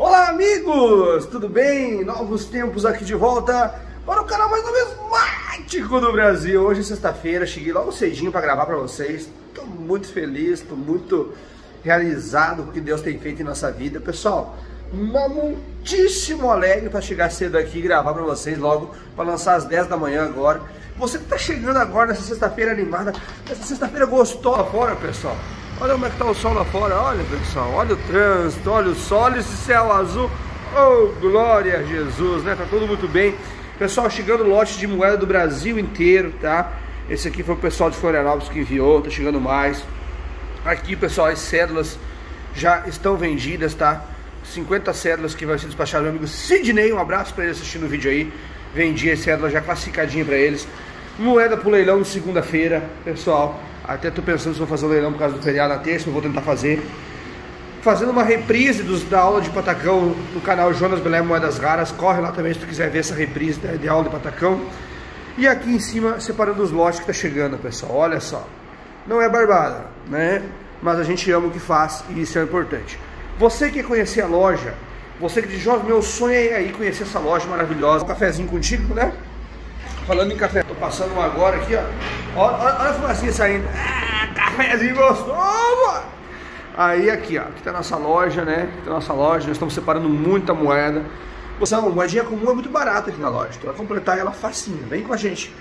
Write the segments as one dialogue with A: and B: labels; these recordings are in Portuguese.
A: Olá amigos, tudo bem? Novos tempos aqui de volta para o canal mais numismático do Brasil. Hoje é sexta-feira, cheguei logo cedinho para gravar para vocês. Estou muito feliz, estou muito realizado com o que Deus tem feito em nossa vida. Pessoal, muitíssimo alegre para chegar cedo aqui e gravar para vocês logo, para lançar às 10 da manhã agora. Você que está chegando agora nessa sexta-feira animada, nessa sexta-feira gostosa lá fora, pessoal. Olha como é que tá o sol lá fora, olha pessoal, olha o trânsito, olha o sol, olha esse céu azul. Oh, glória a Jesus, né? Tá tudo muito bem. Pessoal, chegando lote de moeda do Brasil inteiro, tá? Esse aqui foi o pessoal de Florianópolis que enviou, tá chegando mais. Aqui, pessoal, as cédulas já estão vendidas, tá? 50 cédulas que vai ser despachado meu amigo Sidney, um abraço para ele assistindo o vídeo aí. Vendi as cédulas já classificadinha para eles. Moeda pro leilão de segunda-feira, pessoal. Até tô pensando se vou fazer o leilão por causa do feriado na terça, eu vou tentar fazer. Fazendo uma reprise da aula de patacão no canal Jonas Belé Moedas Raras. Corre lá também se tu quiser ver essa reprise de aula de patacão. E aqui em cima, separando os lotes que tá chegando, pessoal. Olha só. Não é barbada, né? Mas a gente ama o que faz e isso é importante. Você que quer conhecer a loja, você que diz, Jorge, meu sonho é aí conhecer essa loja maravilhosa. Um cafezinho contigo, né? Falando em café, tô passando um agora aqui, ó. Olha a fumacinha saindo. Ah, cafezinho gostoso! Aí aqui, ó, aqui tá a nossa loja, né? Aqui tá a nossa loja, nós estamos separando muita moeda. Você, uma moedinha comum é muito barata aqui na loja. Tu vai completar ela facinho. Vem com a gente.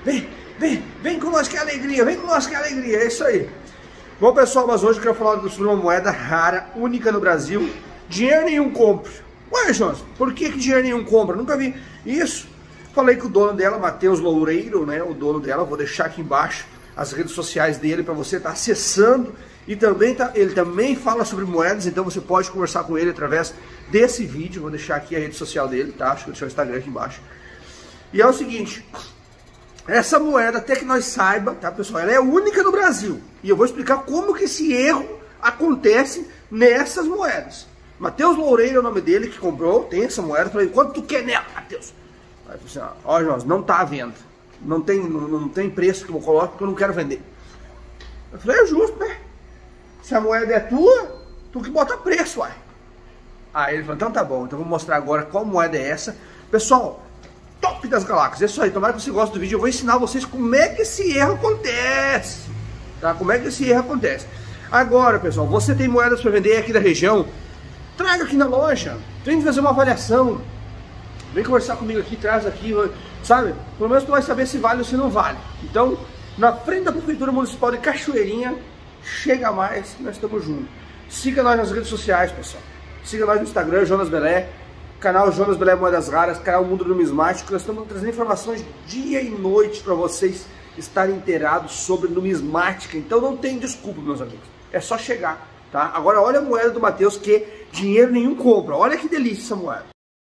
A: Vem com nós que é alegria, vem com nós que é alegria. É isso aí. Bom, pessoal, mas hoje eu quero falar sobre uma moeda rara, única no Brasil. Dinheiro nenhum compra. Ué, Jonas, por que dinheiro nenhum compra? Nunca vi isso. Falei com o dono dela, Matheus Loureiro, né? O dono dela, vou deixar aqui embaixo as redes sociais dele para você estar acessando. E também ele também fala sobre moedas, então você pode conversar com ele através desse vídeo. Vou deixar aqui a rede social dele, tá? Acho que vou deixar o Instagram aqui embaixo. E é o seguinte, essa moeda, até que nós saiba, tá, pessoal? Ela é única no Brasil. E eu vou explicar como que esse erro acontece nessas moedas. Matheus Loureiro é o nome dele que comprou, tem essa moeda. Falei, quanto tu quer nela, Matheus? Aí assim, ó, Jonas, não tá à venda. Não tem preço que eu coloco porque eu não quero vender. Eu falei, é justo, né? Se a moeda é tua, tu que bota preço, uai. Aí ele falou, então tá bom, então vou mostrar agora qual moeda é essa. Pessoal, top das galáxias, é isso aí, tomara que você goste do vídeo. Eu vou ensinar vocês como é que esse erro acontece, tá? Como é que esse erro acontece. Agora, pessoal, você tem moedas para vender aqui da região, traga aqui na loja, vem fazer uma avaliação. Vem conversar comigo aqui, traz aqui, sabe? Pelo menos tu vai saber se vale ou se não vale. Então, na frente da Prefeitura Municipal de Cachoeirinha, chega mais, nós estamos juntos. Siga nós nas redes sociais, pessoal. Siga nós no Instagram, Jonas Belé, canal Jonas Belé Moedas Raras, canal Mundo Numismático. Nós estamos trazendo informações dia e noite para vocês estarem inteirados sobre numismática. Então não tem desculpa, meus amigos. É só chegar, tá? Agora olha a moeda do Matheus, que dinheiro nenhum compra. Olha que delícia essa moeda.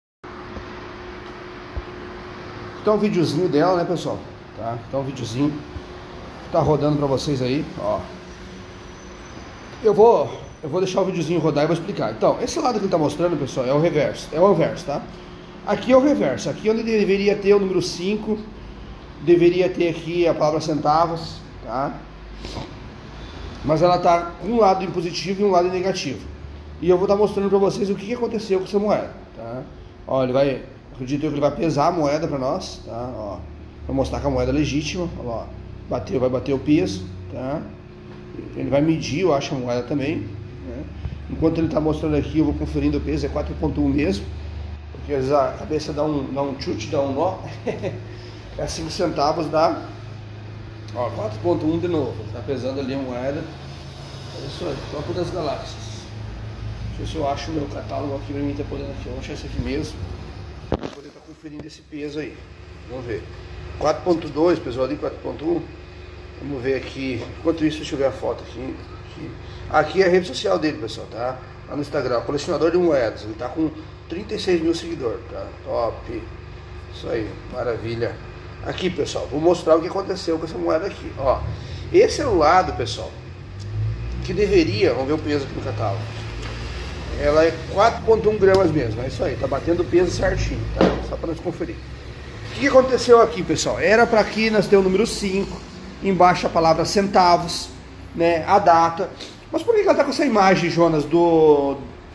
A: Então um videozinho dela, né, pessoal? Tá? Então um videozinho tá rodando pra vocês aí, ó. Eu vou deixar o videozinho rodar e vou explicar. Então, esse lado que ele tá mostrando, pessoal, é o reverso. É o inverso, tá? Aqui é o reverso. Aqui onde deveria ter o número 5, deveria ter aqui a palavra centavos, tá? Mas ela tá com um lado em positivo e um lado em negativo. E eu vou estar mostrando pra vocês o que aconteceu com essa moeda, tá? Ó, ele vai... Acredito eu que ele vai pesar a moeda para nós, tá? Ó, para mostrar que a moeda é legítima. Ó, vai bater o peso, tá? Ele vai medir, eu acho, a moeda também, né? Enquanto ele está mostrando aqui, eu vou conferindo o peso, é 4,1 mesmo, porque às vezes a cabeça dá um chute, dá um nó. É 5 centavos, dá, ó, 4,1 de novo. Tá pesando ali a moeda. É isso aí, topo das galáxias. Deixa eu ver se eu acho o meu catálogo aqui para mim tá podendo aqui. Eu vou achar esse aqui mesmo. Vou poder estar conferindo esse peso aí. Vamos ver. 4.2, pessoal, ali 4.1. Vamos ver aqui. Enquanto isso, deixa eu ver a foto aqui. Aqui é a rede social dele, pessoal, tá? Lá no Instagram, colecionador de moedas. Ele tá com 36 mil seguidores, tá? Top. Isso aí, maravilha. Aqui, pessoal, vou mostrar o que aconteceu com essa moeda aqui. Ó, esse é o lado, pessoal, que deveria, vamos ver o peso aqui no catálogo. Ela é 4,1 gramas mesmo, é isso aí, tá batendo o peso certinho, tá? Só para nós conferir. O que aconteceu aqui, pessoal? Era para aqui nós ter o número 5, embaixo a palavra centavos, né? A data. Mas por que ela tá com essa imagem, Jonas,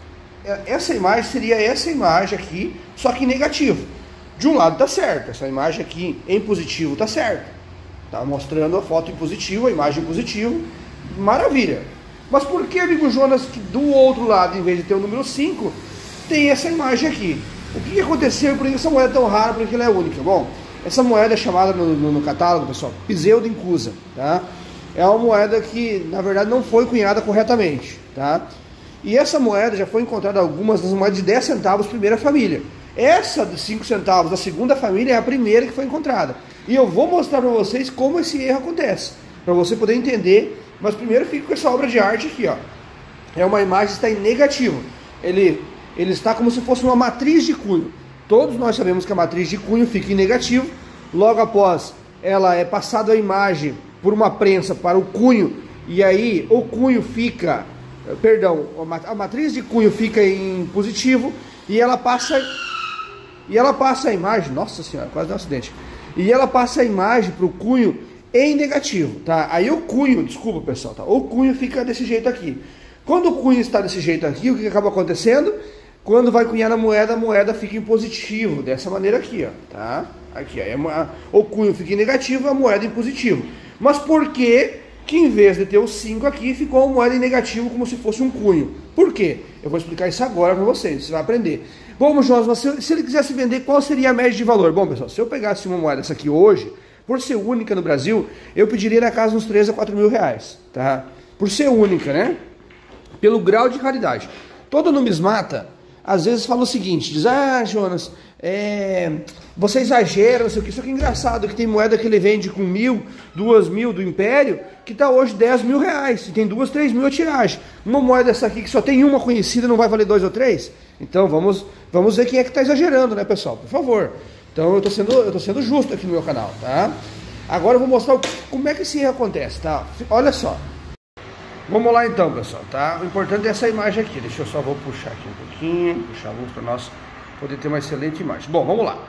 A: essa imagem seria essa imagem aqui, só que em negativo. De um lado tá certo, essa imagem aqui em positivo tá certo. Tá mostrando a foto em positivo, a imagem em positivo, maravilha. Mas por que, amigo Jonas, que do outro lado, em vez de ter o número 5, tem essa imagem aqui? O que aconteceu e por que essa moeda é tão rara, por que ela é única? Bom, essa moeda é chamada no catálogo, pessoal, pseudo-incusa, tá? É uma moeda que, na verdade, não foi cunhada corretamente, tá? E essa moeda já foi encontrada algumas das moedas de 10 centavos, primeira família. Essa de 5 centavos da segunda família é a primeira que foi encontrada. E eu vou mostrar para vocês como esse erro acontece, para você poder entender. Mas primeiro fica com essa obra de arte aqui, ó. É uma imagem que está em negativo. Ele está como se fosse uma matriz de cunho. Todos nós sabemos que a matriz de cunho fica em negativo. Logo após, ela é passada a imagem por uma prensa para o cunho. E aí o cunho fica... Perdão, a matriz de cunho fica em positivo. E ela passa a imagem... Nossa senhora, quase deu um acidente. E ela passa a imagem para o cunho em negativo, tá? Aí o cunho, desculpa pessoal, tá? O cunho fica desse jeito aqui. Quando o cunho está desse jeito aqui, o que acaba acontecendo? Quando vai cunhar na moeda, a moeda fica em positivo, dessa maneira aqui, ó, tá? Aqui, ó, o cunho fica em negativo, a moeda em positivo. Mas por que em vez de ter o 5 aqui, ficou a moeda em negativo como se fosse um cunho? Por quê? Eu vou explicar isso agora para vocês, você vai aprender. Bom, Jonas, mas se ele quisesse vender, qual seria a média de valor? Bom, pessoal, se eu pegasse uma moeda essa aqui hoje, por ser única no Brasil, eu pediria na casa uns 3 a 4 mil reais, tá? Por ser única, né? Pelo grau de raridade. Todo numismata, às vezes fala o seguinte, diz, Jonas, você exagera, não sei o que, isso aqui é engraçado, que tem moeda que ele vende com 1.000, 2.000 do Império, que tá hoje 10 mil reais, e tem 2, 3 mil a tiragem. Uma moeda essa aqui que só tem uma conhecida, não vai valer 2 ou 3? Então vamos ver quem é que tá exagerando, né, pessoal? Por favor. Então eu tô sendo justo aqui no meu canal, tá? Agora eu vou mostrar como é que esse erro acontece, tá? Olha só. Vamos lá então, pessoal, tá? O importante é essa imagem aqui. Deixa eu só vou puxar aqui um pouquinho, puxar a luz para nós poder ter uma excelente imagem. Bom, vamos lá.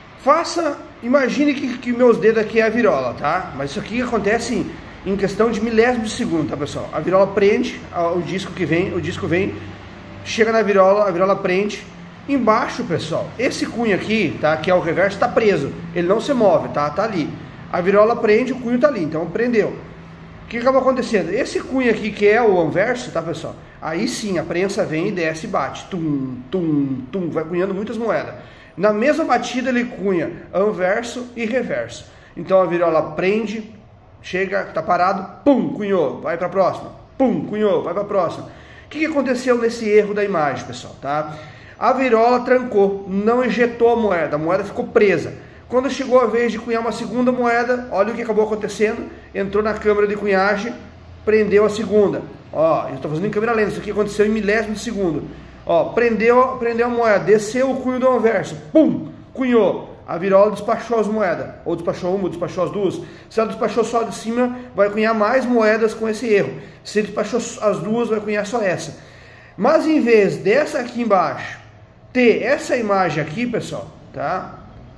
A: Imagine que meus dedos aqui é a virola, tá? Mas isso aqui acontece em questão de milésimos de segundo, tá, pessoal? A virola prende, o disco vem, chega na virola, a virola prende. Embaixo, pessoal, esse cunho aqui, tá, que é o reverso, tá preso, ele não se move, tá ali. A virola prende, o cunho tá ali, então prendeu. O que acaba acontecendo? Esse cunho aqui, que é o anverso, tá, pessoal? Aí sim, a prensa vem e desce e bate, tum, tum, tum, vai cunhando muitas moedas. Na mesma batida ele cunha anverso e reverso. Então a virola prende, chega, tá parado, pum, cunhou, vai pra próxima, pum, cunhou, vai pra próxima. O que aconteceu nesse erro da imagem, pessoal, tá? A virola trancou, não ejetou a moeda ficou presa. Quando chegou a vez de cunhar uma segunda moeda, olha o que acabou acontecendo, entrou na câmara de cunhagem, prendeu a segunda. Ó, eu estou fazendo em câmera lenta, isso aqui aconteceu em milésimo de segundo. Ó, prendeu a moeda, desceu o cunho do anverso, pum, cunhou. A virola despachou as moedas, ou despachou uma, ou despachou as duas. Se ela despachou só de cima, vai cunhar mais moedas com esse erro. Se ele despachou as duas, vai cunhar só essa. Mas em vez dessa aqui embaixo, ter essa imagem aqui, pessoal, tá?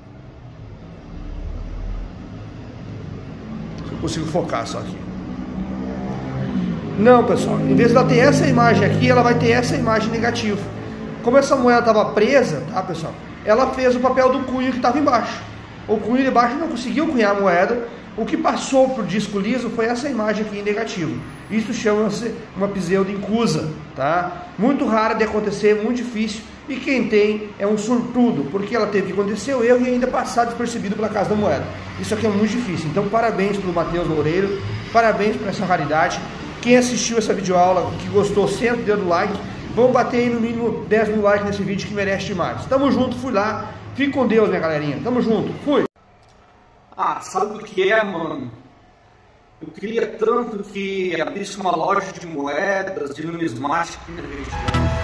A: Se eu consigo focar só aqui. Não, pessoal, em vez de ela ter essa imagem aqui, ela vai ter essa imagem negativa. Como essa moeda estava presa, tá, pessoal? Ela fez o papel do cunho que estava embaixo. O cunho de baixo não conseguiu cunhar a moeda. O que passou para o disco liso foi essa imagem aqui em negativo. Isso chama-se uma pseudo-incusa, tá? Muito rara de acontecer, muito difícil. E quem tem é um sortudo, porque ela teve que acontecer o erro e ainda passar despercebido pela Casa da Moeda. Isso aqui é muito difícil. Então parabéns para o Matheus Loureiro, parabéns por essa raridade. Quem assistiu essa videoaula, que gostou, senta o dedo no like. Vamos bater aí no mínimo 10 mil likes nesse vídeo que merece demais. Tamo junto, fui lá. Fique com Deus, minha galerinha. Tamo junto, fui.
B: Sabe o que é, mano? Eu queria tanto que abrisse uma loja de moedas, de numismática aqui na região.